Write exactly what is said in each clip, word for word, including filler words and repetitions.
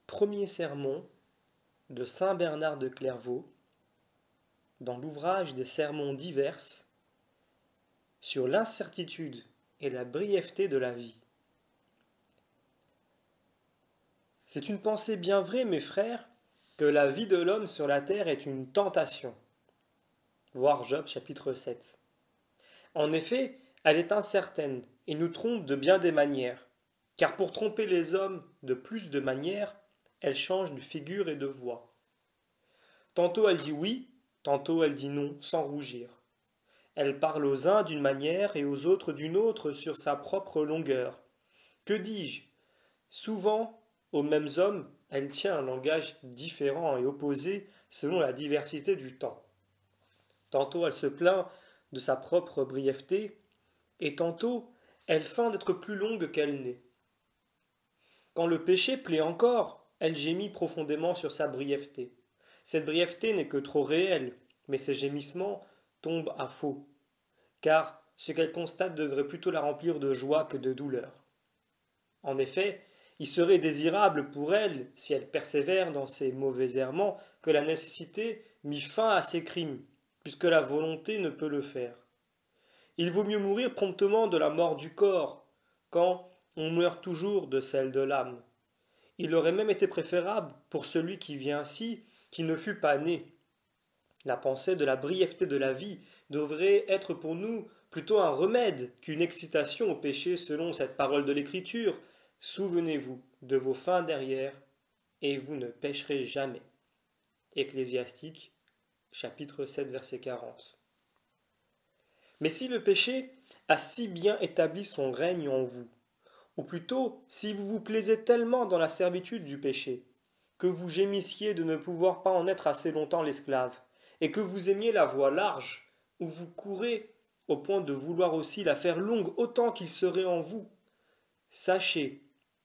premier sermon de saint Bernard de Clairvaux dans l'ouvrage des sermons divers sur l'incertitude et la brièveté de la vie. C'est une pensée bien vraie, mes frères, que la vie de l'homme sur la terre est une tentation. Voir Job chapitre sept. En effet, elle est incertaine et nous trompe de bien des manières, car pour tromper les hommes de plus de manières, elle change de figure et de voix. Tantôt elle dit oui, tantôt elle dit non, sans rougir. Elle parle aux uns d'une manière et aux autres d'une autre sur sa propre longueur. Que dis-je? Souvent, aux mêmes hommes, elle tient un langage différent et opposé selon la diversité du temps. Tantôt elle se plaint de sa propre brièveté, et tantôt elle feint d'être plus longue qu'elle n'est. Quand le péché plaît encore, elle gémit profondément sur sa brièveté. Cette brièveté n'est que trop réelle, mais ses gémissements tombent à faux, car ce qu'elle constate devrait plutôt la remplir de joie que de douleur. En effet, il serait désirable pour elle, si elle persévère dans ses mauvais errements, que la nécessité mît fin à ses crimes, puisque la volonté ne peut le faire. Il vaut mieux mourir promptement de la mort du corps, quand on meurt toujours de celle de l'âme. Il aurait même été préférable, pour celui qui vient ainsi, qu'il ne fût pas né. La pensée de la brièveté de la vie devrait être pour nous plutôt un remède qu'une excitation au péché selon cette parole de l'Écriture. Souvenez-vous de vos fins derrière, et vous ne pécherez jamais. Ecclésiastique, chapitre sept, verset quarante. Mais si le péché a si bien établi son règne en vous, ou plutôt si vous vous plaisez tellement dans la servitude du péché, que vous gémissiez de ne pouvoir pas en être assez longtemps l'esclave, et que vous aimiez la voie large, où vous courez au point de vouloir aussi la faire longue autant qu'il serait en vous, sachez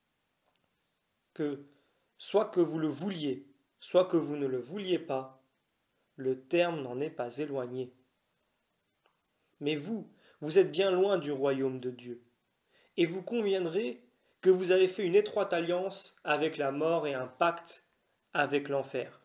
que, soit que vous le vouliez, soit que vous ne le vouliez pas, le terme n'en est pas éloigné. Mais vous, vous êtes bien loin du royaume de Dieu, et vous conviendrez que vous avez fait une étroite alliance avec la mort et un pacte avec l'enfer.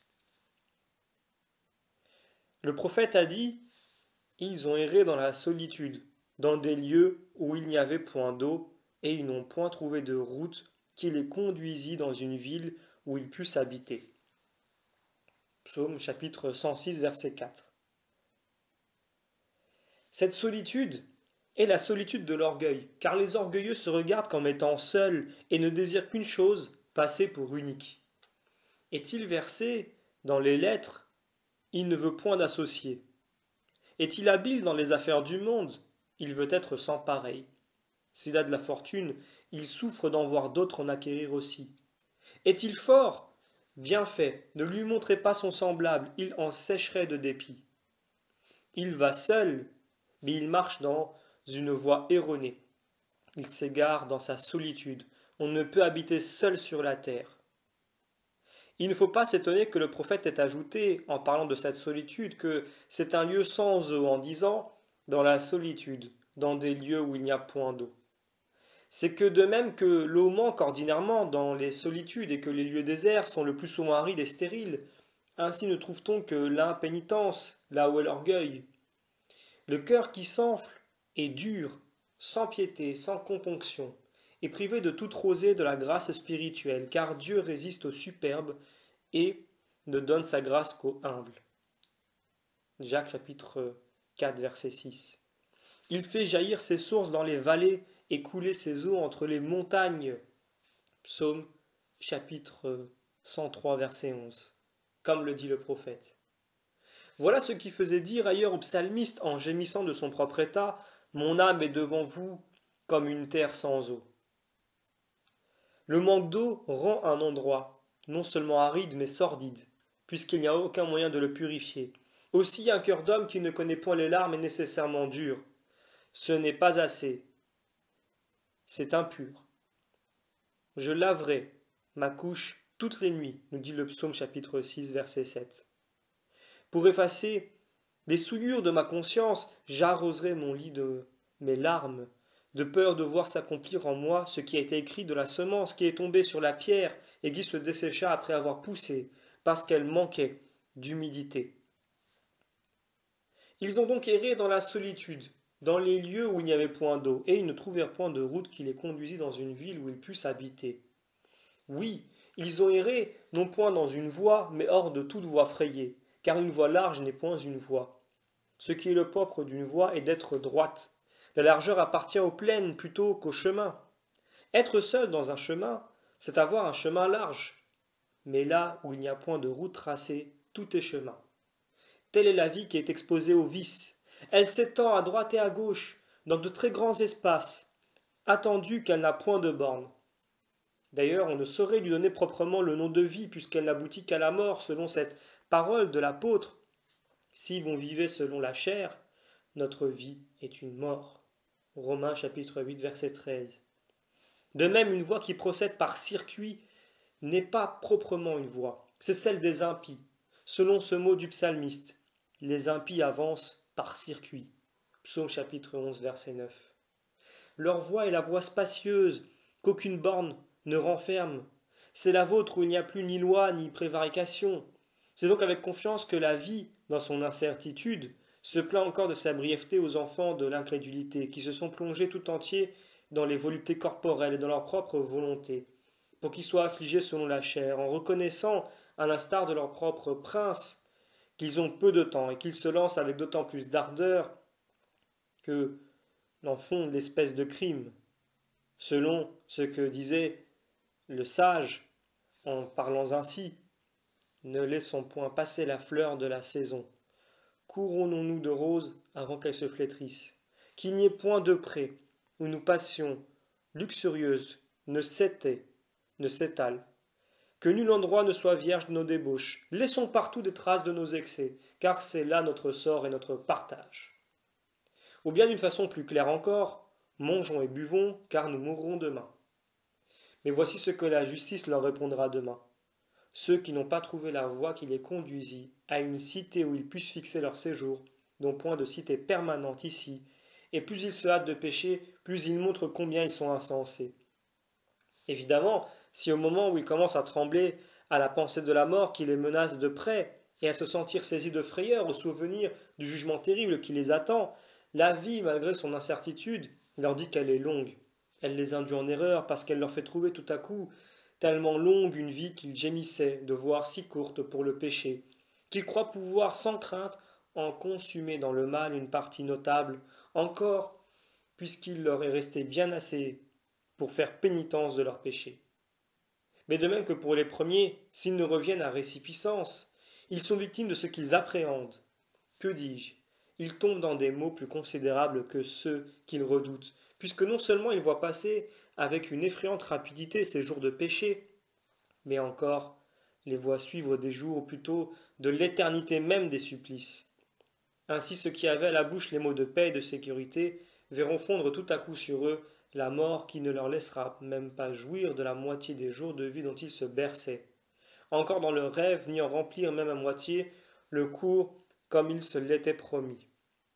Le prophète a dit, « Ils ont erré dans la solitude, dans des lieux où il n'y avait point d'eau, et ils n'ont point trouvé de route qui les conduisit dans une ville où ils puissent habiter. » Psaume chapitre cent six, verset quatre. Cette solitude est la solitude de l'orgueil, car les orgueilleux se regardent comme étant seuls et ne désirent qu'une chose, passer pour unique. Est-il versé dans les lettres, il ne veut point d'associés. Est-il habile dans les affaires du monde, il veut être sans pareil. S'il a de la fortune, il souffre d'en voir d'autres en acquérir aussi. Est-il fort? Bien fait, ne lui montrez pas son semblable, il en sécherait de dépit. Il va seul, mais il marche dans une voie erronée. Il s'égare dans sa solitude. On ne peut habiter seul sur la terre. Il ne faut pas s'étonner que le prophète ait ajouté, en parlant de cette solitude, que c'est un lieu sans eau, en disant « dans la solitude, dans des lieux où il n'y a point d'eau ». C'est que de même que l'eau manque ordinairement dans les solitudes et que les lieux déserts sont le plus souvent arides et stériles, ainsi ne trouve-t-on que l'impénitence là où est l'orgueil. Le cœur qui s'enfle est dur, sans piété, sans componction, et privé de toute rosée de la grâce spirituelle, car Dieu résiste aux superbes et ne donne sa grâce qu'aux humbles. Jacques chapitre quatre, verset six. Il fait jaillir ses sources dans les vallées et couler ses eaux entre les montagnes. Psaume chapitre cent trois, verset onze. Comme le dit le prophète. Voilà ce qui faisait dire ailleurs au psalmiste en gémissant de son propre état, « Mon âme est devant vous comme une terre sans eau. » Le manque d'eau rend un endroit non seulement aride mais sordide, puisqu'il n'y a aucun moyen de le purifier. Aussi un cœur d'homme qui ne connaît point les larmes est nécessairement dur. Ce n'est pas assez. C'est impur. Je laverai ma couche toutes les nuits, nous dit le psaume chapitre six, verset sept. Pour effacer les souillures de ma conscience, j'arroserai mon lit de mes larmes, de peur de voir s'accomplir en moi ce qui a été écrit de la semence qui est tombée sur la pierre et qui se dessécha après avoir poussé, parce qu'elle manquait d'humidité. Ils ont donc erré dans la solitude, dans les lieux où il n'y avait point d'eau, et ils ne trouvèrent point de route qui les conduisit dans une ville où ils puissent habiter. Oui, ils ont erré, non point dans une voie, mais hors de toute voie frayée, car une voie large n'est point une voie. Ce qui est le propre d'une voie est d'être droite. La largeur appartient aux plaines plutôt qu'aux chemins. Être seul dans un chemin, c'est avoir un chemin large. Mais là où il n'y a point de route tracée, tout est chemin. Telle est la vie qui est exposée aux vices. Elle s'étend à droite et à gauche, dans de très grands espaces, attendu qu'elle n'a point de bornes. D'ailleurs, on ne saurait lui donner proprement le nom de vie, puisqu'elle n'aboutit qu'à la mort, selon cette parole de l'apôtre. Si vous vivez selon la chair, notre vie est une mort. Romains chapitre huit, verset treize. De même, une voie qui procède par circuit n'est pas proprement une voie, c'est celle des impies. Selon ce mot du psalmiste, les impies avancent par circuit. Psaume chapitre onze, verset neuf. Leur voie est la voie spacieuse, qu'aucune borne ne renferme. C'est la vôtre où il n'y a plus ni loi ni prévarication. C'est donc avec confiance que la vie, dans son incertitude, se plaint encore de sa brièveté aux enfants de l'incrédulité, qui se sont plongés tout entiers dans les voluptés corporelles et dans leur propre volonté, pour qu'ils soient affligés selon la chair, en reconnaissant, à l'instar de leur propre prince, qu'ils ont peu de temps et qu'ils se lancent avec d'autant plus d'ardeur que n'en font l'espèce de crime, selon ce que disait le sage en parlant ainsi. Ne laissons point passer la fleur de la saison. Couronnons-nous de roses avant qu'elles se flétrissent. Qu'il n'y ait point de pré où nous passions, luxurieuses, ne s'étaient, ne s'étalent. Que nul endroit ne soit vierge de nos débauches. Laissons partout des traces de nos excès, car c'est là notre sort et notre partage. Ou bien d'une façon plus claire encore, mangeons et buvons, car nous mourrons demain. Mais voici ce que la justice leur répondra demain. Ceux qui n'ont pas trouvé la voie qui les conduisit à une cité où ils puissent fixer leur séjour, n'ont point de cité permanente ici, et plus ils se hâtent de pécher, plus ils montrent combien ils sont insensés. Évidemment, si au moment où ils commencent à trembler à la pensée de la mort qui les menace de près, et à se sentir saisis de frayeur au souvenir du jugement terrible qui les attend, la vie, malgré son incertitude, leur dit qu'elle est longue. Elle les induit en erreur parce qu'elle leur fait trouver tout à coup tellement longue une vie qu'ils gémissaient de voir si courte pour le péché, qu'ils croient pouvoir sans crainte en consumer dans le mal une partie notable, encore puisqu'il leur est resté bien assez pour faire pénitence de leurs péchés. Mais de même que pour les premiers, s'ils ne reviennent à récipiscence, ils sont victimes de ce qu'ils appréhendent. Que dis-je? Ils tombent dans des maux plus considérables que ceux qu'ils redoutent, puisque non seulement ils voient passer avec une effrayante rapidité ces jours de péché, mais encore les voient suivre des jours, ou plutôt de l'éternité même des supplices. Ainsi ceux qui avaient à la bouche les mots de paix et de sécurité verront fondre tout à coup sur eux la mort qui ne leur laissera même pas jouir de la moitié des jours de vie dont ils se berçaient, encore dans leur rêve, ni en remplir même à moitié le cours comme il se l'était promis.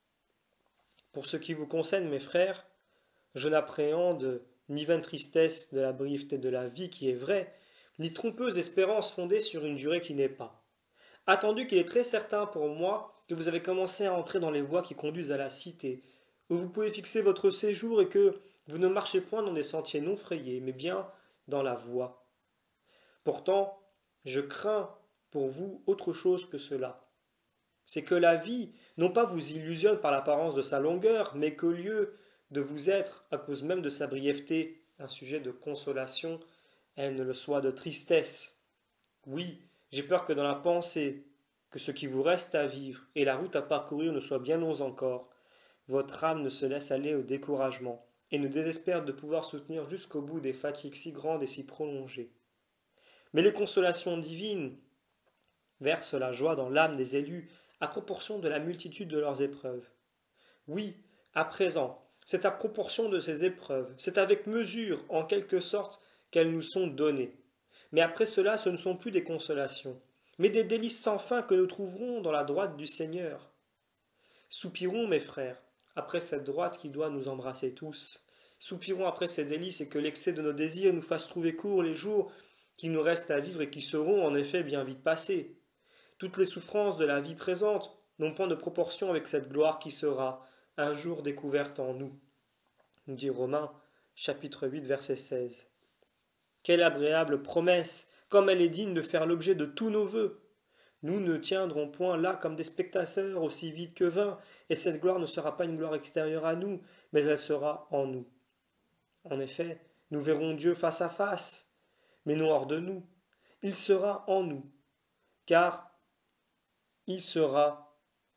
Pour ce qui vous concerne, mes frères, je n'appréhende ni vaine tristesse de la brièveté de la vie qui est vraie, ni trompeuse espérance fondée sur une durée qui n'est pas. Attendu qu'il est très certain pour moi que vous avez commencé à entrer dans les voies qui conduisent à la cité, où vous pouvez fixer votre séjour et que vous ne marchez point dans des sentiers non frayés, mais bien dans la voie. Pourtant, je crains pour vous autre chose que cela. C'est que la vie, non pas vous illusionne par l'apparence de sa longueur, mais qu'au lieu de vous être, à cause même de sa brièveté, un sujet de consolation, elle ne le soit de tristesse. Oui, j'ai peur que dans la pensée, que ce qui vous reste à vivre et la route à parcourir ne soient bien longs encore, votre âme ne se laisse aller au découragement, et ne désespère de pouvoir soutenir jusqu'au bout des fatigues si grandes et si prolongées. Mais les consolations divines versent la joie dans l'âme des élus à proportion de la multitude de leurs épreuves. Oui, à présent, c'est à proportion de ces épreuves, c'est avec mesure, en quelque sorte, qu'elles nous sont données. Mais après cela, ce ne sont plus des consolations, mais des délices sans fin que nous trouverons dans la droite du Seigneur. Soupirons, mes frères, après cette droite qui doit nous embrasser tous, soupirons après ces délices et que l'excès de nos désirs nous fasse trouver court les jours qui nous restent à vivre et qui seront en effet bien vite passés. Toutes les souffrances de la vie présente n'ont point de proportion avec cette gloire qui sera un jour découverte en nous. Nous dit Romains, chapitre huit, verset seize. Quelle agréable promesse, comme elle est digne de faire l'objet de tous nos vœux. Nous ne tiendrons point là comme des spectateurs aussi vite que vains, et cette gloire ne sera pas une gloire extérieure à nous, mais elle sera en nous. En effet, nous verrons Dieu face à face, mais non hors de nous. Il sera en nous, car il sera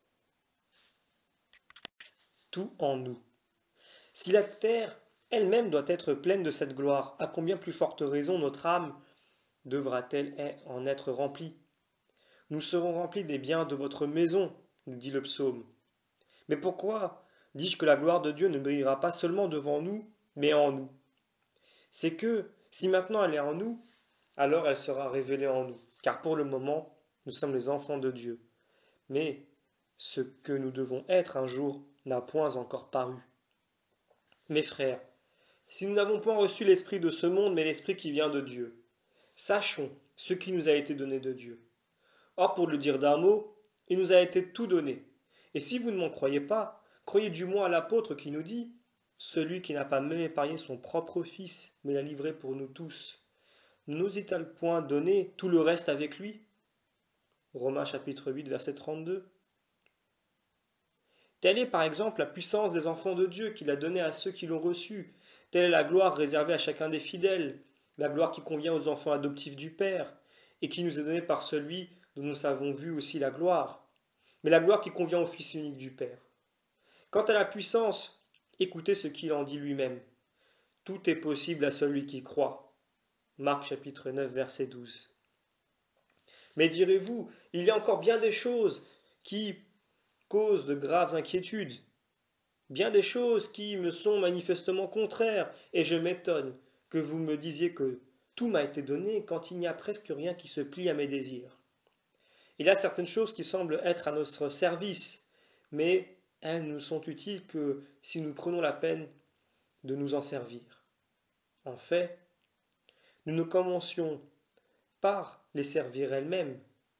tout en nous. Si la terre elle-même doit être pleine de cette gloire, à combien plus forte raison notre âme devra-t-elle en être remplie? Nous serons remplis des biens de votre maison, nous dit le psaume. Mais pourquoi dis-je que la gloire de Dieu ne brillera pas seulement devant nous, mais en nous? C'est que, si maintenant elle est en nous, alors elle sera révélée en nous, car pour le moment, nous sommes les enfants de Dieu. Mais ce que nous devons être un jour n'a point encore paru. Mes frères, si nous n'avons point reçu l'esprit de ce monde, mais l'esprit qui vient de Dieu, sachons ce qui nous a été donné de Dieu. Or, pour le dire d'un mot, il nous a été tout donné. Et si vous ne m'en croyez pas, croyez du moins à l'apôtre qui nous dit « Celui qui n'a pas même épargné son propre fils, mais l'a livré pour nous tous, ne nous est-il point donné tout le reste avec lui ?» Romains chapitre huit, verset trente-deux. Telle est par exemple la puissance des enfants de Dieu qu'il a donnée à ceux qui l'ont reçu. Telle est la gloire réservée à chacun des fidèles, la gloire qui convient aux enfants adoptifs du Père, et qui nous est donnée par celui dont nous avons vu aussi la gloire, mais la gloire qui convient au Fils unique du Père. Quant à la puissance, écoutez ce qu'il en dit lui-même. Tout est possible à celui qui croit. Marc chapitre neuf, verset douze. Mais direz-vous, il y a encore bien des choses qui causent de graves inquiétudes, bien des choses qui me sont manifestement contraires, et je m'étonne que vous me disiez que tout m'a été donné quand il n'y a presque rien qui se plie à mes désirs. Il y a certaines choses qui semblent être à notre service, mais elles ne sont utiles que si nous prenons la peine de nous en servir. En fait, nous ne commencions par les servir elles-mêmes.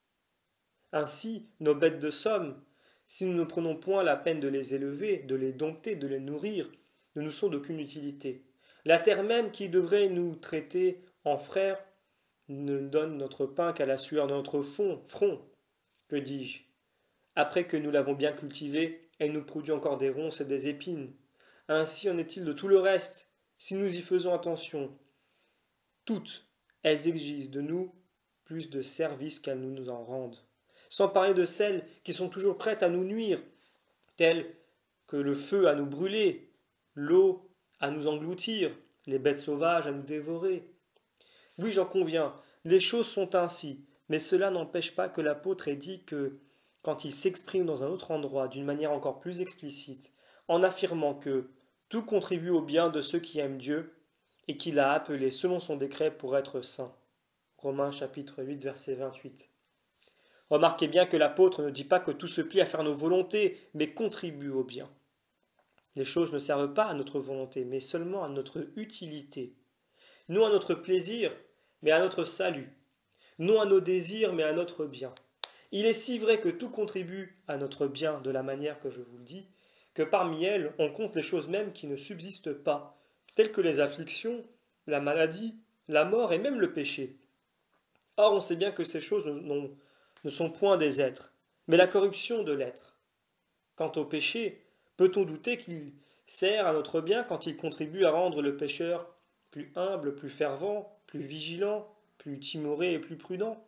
Ainsi, nos bêtes de somme, si nous ne prenons point la peine de les élever, de les dompter, de les nourrir, ne nous sont d'aucune utilité. La terre même qui devrait nous traiter en frères ne donne notre pain qu'à la sueur de notre fond, front. Que dis-je? Après que nous l'avons bien cultivée, elle nous produit encore des ronces et des épines. Ainsi en est-il de tout le reste, si nous y faisons attention. Toutes, elles exigent de nous plus de service qu'elles nous en rendent. Sans parler de celles qui sont toujours prêtes à nous nuire, telles que le feu à nous brûler, l'eau à nous engloutir, les bêtes sauvages à nous dévorer. Oui, j'en conviens, les choses sont ainsi, mais cela n'empêche pas que l'apôtre ait dit que, quand il s'exprime dans un autre endroit d'une manière encore plus explicite, en affirmant que tout contribue au bien de ceux qui aiment Dieu, et qu'il a appelé selon son décret pour être saints. Romains chapitre huit, verset vingt-huit. Remarquez bien que l'apôtre ne dit pas que tout se plie à faire nos volontés, mais contribue au bien. Les choses ne servent pas à notre volonté, mais seulement à notre utilité. Non à notre plaisir, mais à notre salut. Non à nos désirs, mais à notre bien. Il est si vrai que tout contribue à notre bien de la manière que je vous le dis, que parmi elles, on compte les choses mêmes qui ne subsistent pas, telles que les afflictions, la maladie, la mort et même le péché. Or, on sait bien que ces choses non, ne sont point des êtres, mais la corruption de l'être. Quant au péché, peut-on douter qu'il sert à notre bien quand il contribue à rendre le pécheur plus humble, plus fervent, plus vigilant, plus timoré et plus prudent?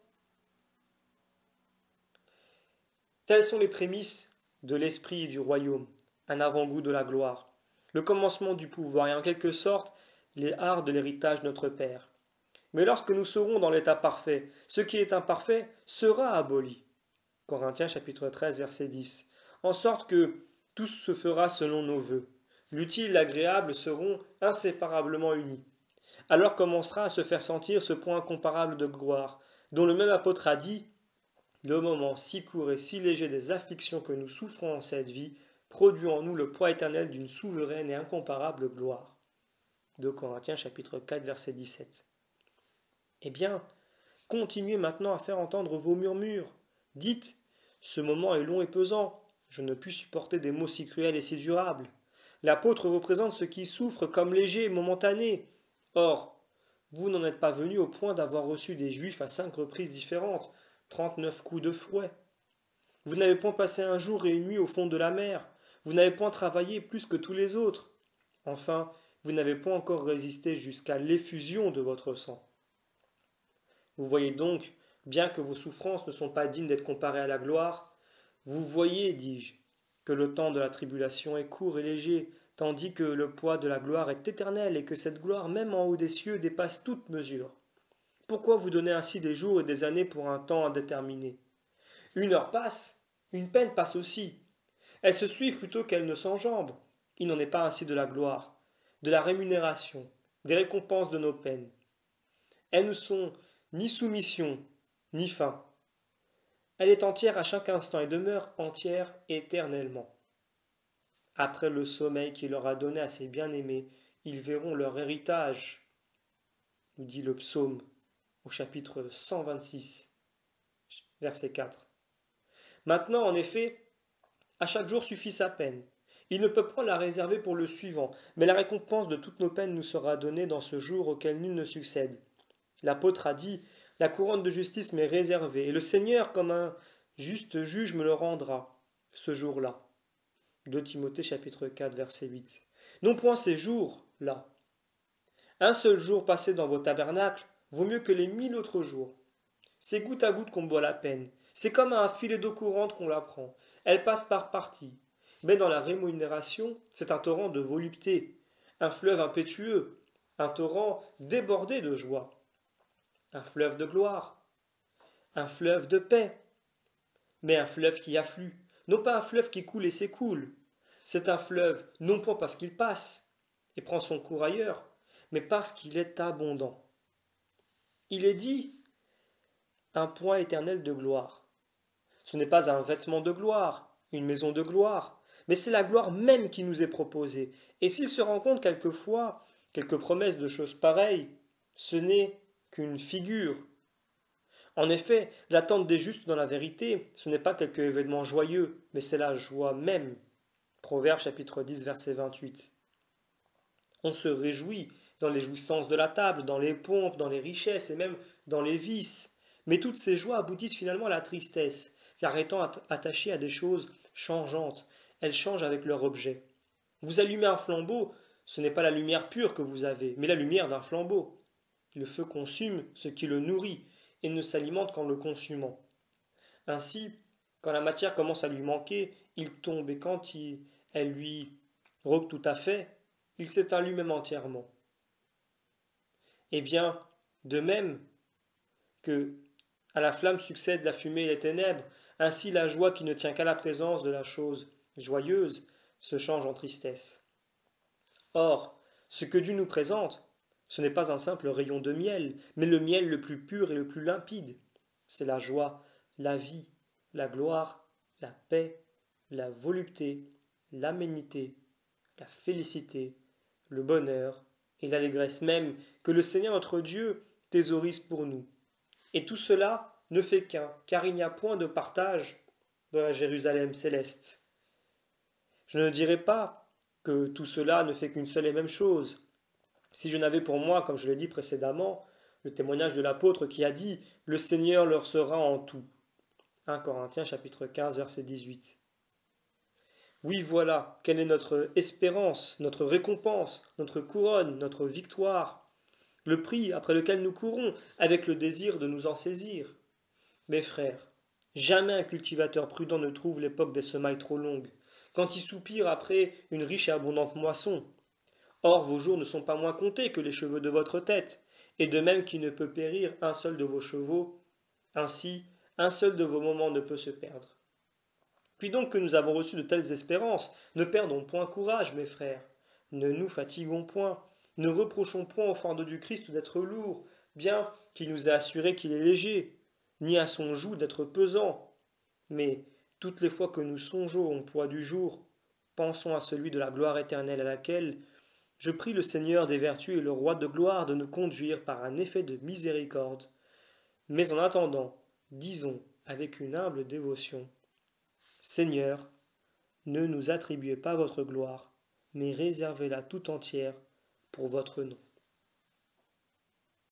Telles sont les prémices de l'esprit et du royaume, un avant-goût de la gloire, le commencement du pouvoir et en quelque sorte les arts de l'héritage de notre Père. Mais lorsque nous serons dans l'état parfait, ce qui est imparfait sera aboli. Corinthiens chapitre treize verset dix. En sorte que tout se fera selon nos vœux. L'utile et l'agréable seront inséparablement unis. Alors commencera à se faire sentir ce point incomparable de gloire, dont le même apôtre a dit « Le moment si court et si léger des afflictions que nous souffrons en cette vie produit en nous le poids éternel d'une souveraine et incomparable gloire. » deux Corinthiens chapitre quatre verset dix-sept. Eh bien, continuez maintenant à faire entendre vos murmures. Dites, ce moment est long et pesant, je ne puis supporter des mots si cruels et si durables. L'apôtre représente ceux qui souffrent comme légers, momentanés. Or, vous n'en êtes pas venus au point d'avoir reçu des Juifs à cinq reprises différentes, trente-neuf coups de fouet. Vous n'avez point passé un jour et une nuit au fond de la mer, vous n'avez point travaillé plus que tous les autres. Enfin, vous n'avez point encore résisté jusqu'à l'effusion de votre sang. Vous voyez donc, bien que vos souffrances ne sont pas dignes d'être comparées à la gloire, vous voyez, dis-je, que le temps de la tribulation est court et léger, tandis que le poids de la gloire est éternel et que cette gloire, même en haut des cieux, dépasse toute mesure. Pourquoi vous donnez ainsi des jours et des années pour un temps indéterminé? Une heure passe, une peine passe aussi. Elles se suivent plutôt qu'elles ne s'enjambent. Il n'en est pas ainsi de la gloire, de la rémunération, des récompenses de nos peines. Elles ne sont ni soumission, ni fin. Elle est entière à chaque instant et demeure entière éternellement. Après le sommeil qu'il leur a donné à ses bien-aimés, ils verront leur héritage, nous dit le psaume au chapitre cent vingt-six, verset quatre. Maintenant, en effet, à chaque jour suffit sa peine. Il ne peut point la réserver pour le suivant, mais la récompense de toutes nos peines nous sera donnée dans ce jour auquel nul ne succède. L'apôtre a dit, la couronne de justice m'est réservée, et le Seigneur, comme un juste juge, me le rendra, ce jour-là. deux Timothée chapitre quatre, verset huit. Non point ces jours-là. Un seul jour passé dans vos tabernacles vaut mieux que les mille autres jours. C'est goutte à goutte qu'on boit la peine. C'est comme à un filet d'eau courante qu'on la prend. Elle passe par parties. Mais dans la rémunération, c'est un torrent de volupté, un fleuve impétueux, un torrent débordé de joie, un fleuve de gloire, un fleuve de paix, mais un fleuve qui afflue, non pas un fleuve qui coule et s'écoule. C'est un fleuve non pas parce qu'il passe et prend son cours ailleurs, mais parce qu'il est abondant. Il est dit un point éternel de gloire. Ce n'est pas un vêtement de gloire, une maison de gloire, mais c'est la gloire même qui nous est proposée. Et s'il se rencontre quelquefois quelques promesses de choses pareilles, ce n'est qu'une figure. En effet, l'attente des justes dans la vérité, ce n'est pas quelque événement joyeux, mais c'est la joie même. Proverbe chapitre dix, verset vingt-huit. On se réjouit dans les jouissances de la table, dans les pompes, dans les richesses et même dans les vices. Mais toutes ces joies aboutissent finalement à la tristesse, car étant attachées à des choses changeantes, elles changent avec leur objet. Vous allumez un flambeau, ce n'est pas la lumière pure que vous avez, mais la lumière d'un flambeau. Le feu consume ce qui le nourrit et ne s'alimente qu'en le consumant. Ainsi, quand la matière commence à lui manquer, il tombe, et quand il, elle lui roque tout à fait, il s'éteint lui-même entièrement. Eh bien, de même que à la flamme succède la fumée et les ténèbres, ainsi la joie qui ne tient qu'à la présence de la chose joyeuse se change en tristesse. Or, ce que Dieu nous présente, ce n'est pas un simple rayon de miel, mais le miel le plus pur et le plus limpide. C'est la joie, la vie, la gloire, la paix, la volupté, l'aménité, la félicité, le bonheur et l'allégresse même que le Seigneur notre Dieu thésaurise pour nous. Et tout cela ne fait qu'un, car il n'y a point de partage dans la Jérusalem céleste. Je ne dirais pas que tout cela ne fait qu'une seule et même chose. Si je n'avais pour moi, comme je l'ai dit précédemment, le témoignage de l'apôtre qui a dit « Le Seigneur leur sera en tout ». un Corinthiens chapitre quinze, verset dix-huit. Oui, voilà, quelle est notre espérance, notre récompense, notre couronne, notre victoire, le prix après lequel nous courons, avec le désir de nous en saisir. Mes frères, jamais un cultivateur prudent ne trouve l'époque des semailles trop longues, quand il soupire après une riche et abondante moisson. Or vos jours ne sont pas moins comptés que les cheveux de votre tête, et de même qu'il ne peut périr un seul de vos chevaux, ainsi un seul de vos moments ne peut se perdre. Puis donc que nous avons reçu de telles espérances, ne perdons point courage, mes frères, ne nous fatiguons point, ne reprochons point au fardeau du Christ d'être lourd, bien qu'il nous ait assuré qu'il est léger, ni à son joug d'être pesant. Mais toutes les fois que nous songeons au poids du jour, pensons à celui de la gloire éternelle à laquelle, Je prie le Seigneur des vertus et le Roi de gloire de nous conduire par un effet de miséricorde. Mais en attendant, disons avec une humble dévotion, Seigneur, ne nous attribuez pas votre gloire, mais réservez-la tout entière pour votre nom.